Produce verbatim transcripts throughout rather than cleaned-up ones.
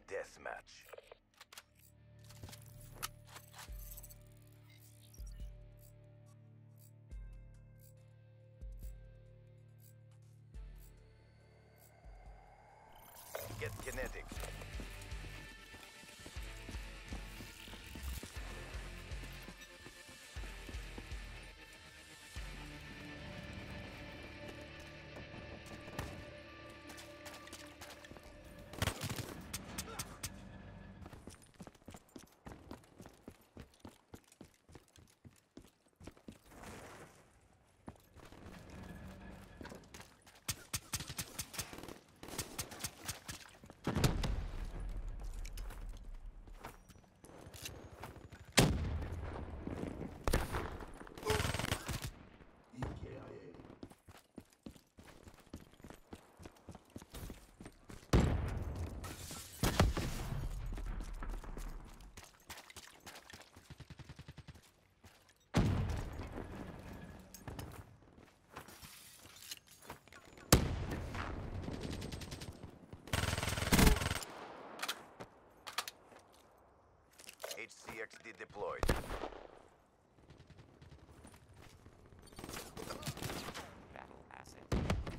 deathmatch. Get kinetic. H C X D deployed. Battle asset.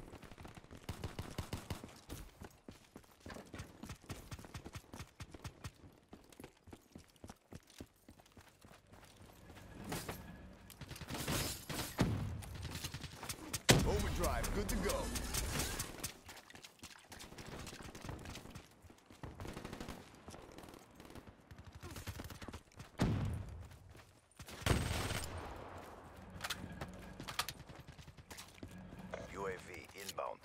Overdrive, good to go. U A V inbound.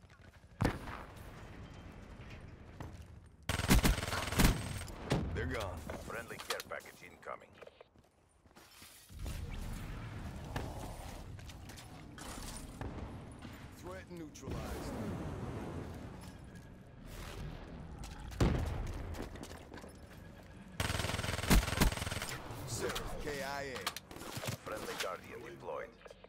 They're gone. Friendly care package incoming. Threat neutralized. Seraph, K I A. Friendly Guardian deployed.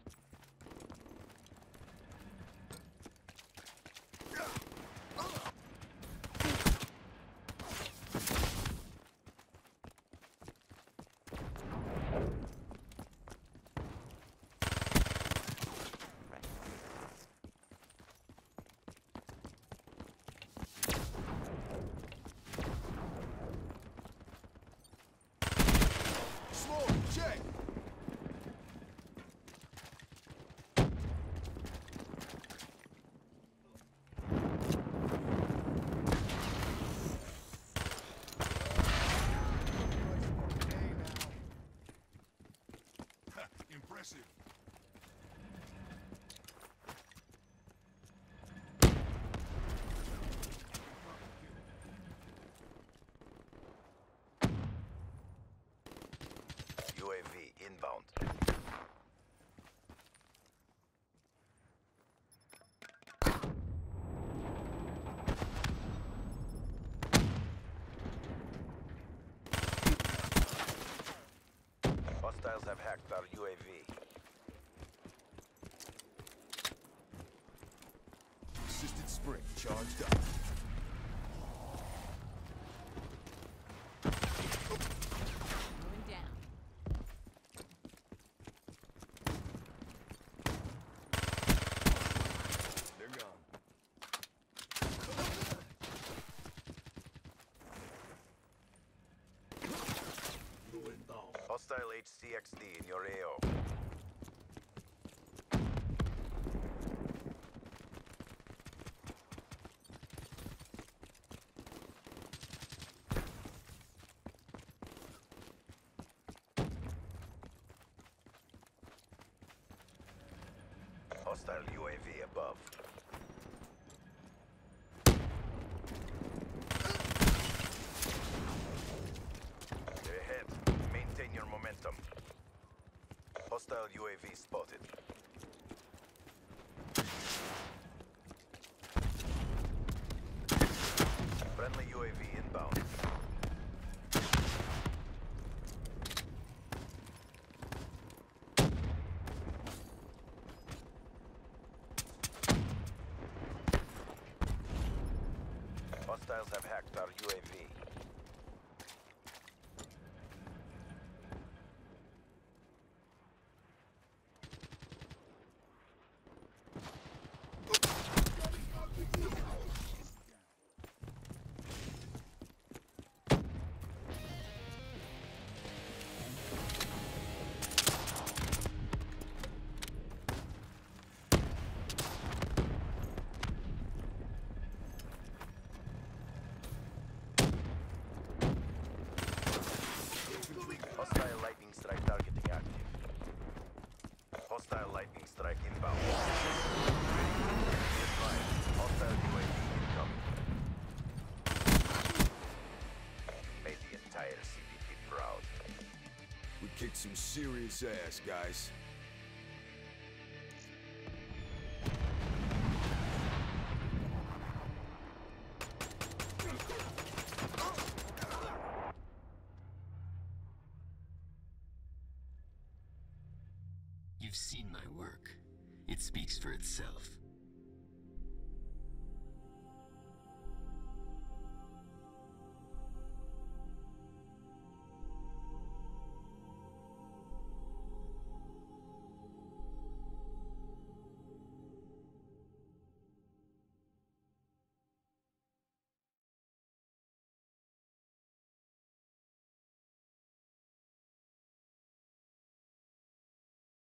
Smoke, check. Impressive. U A V inbound. Hostiles have hacked our U A V. Assisted spring charged up. Moving down. They're gone. Hostile H C X D in your A O. Hostile U A V above. They're ahead. Maintain your momentum. Hostile U A V spotted. Friendly U A V inbound. Hostiles have hacked our U A V. Kicked some serious ass, guys. You've seen my work. It speaks for itself.